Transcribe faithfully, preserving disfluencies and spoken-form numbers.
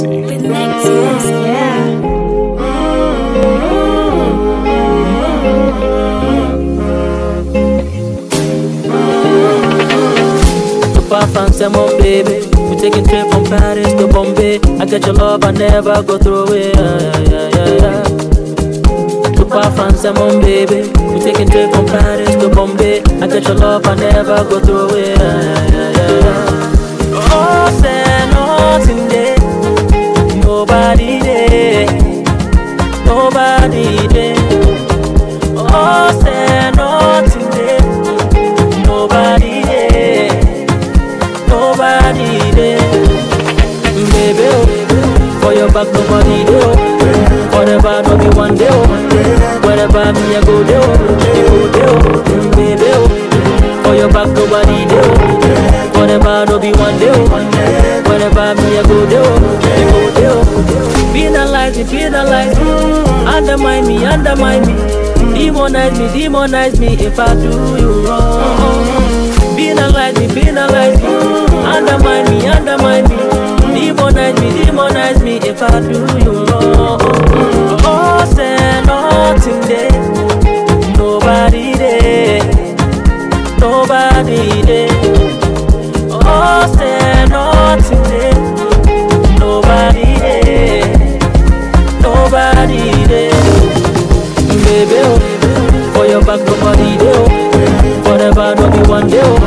Benexi. Benexi, yeah. Super fancy, mon baby. We taking trip from Paris to Bombay. I get your love, I never go throw away. Yeah, yeah, yeah, yeah. Super fancy, mon baby. We taking trip from Paris to Bombay. I get your love, I never go throw away. Yeah, yeah, yeah, yeah. Oh, say nothing there. Nobody there. Nobody there. Oh, say nothing there. Nobody there. Nobody there. Baby, oh, for your back nobody there. Oh. Forever no be one day. Oh. Wherever me I go there. Oh. You go there. Oh. Baby, oh, for your back nobody there. Oh. Forever no be one day. Oh. Wherever me I go there. Oh. You go there. Oh. Penalize me, penalize me. Undermine me, undermine me. Demonize me, demonize me if I do you wrong. Penalize me, penalize me. Undermine me, undermine me. Demonize me, demonize me if I do you wrong. Oh, say nothing there. Nobody there. Nobody there. Oh, say nothing there. Nobody there. Nobody there. Baby, oh, for your back nobody there. Oh. Forever no be one day. Oh.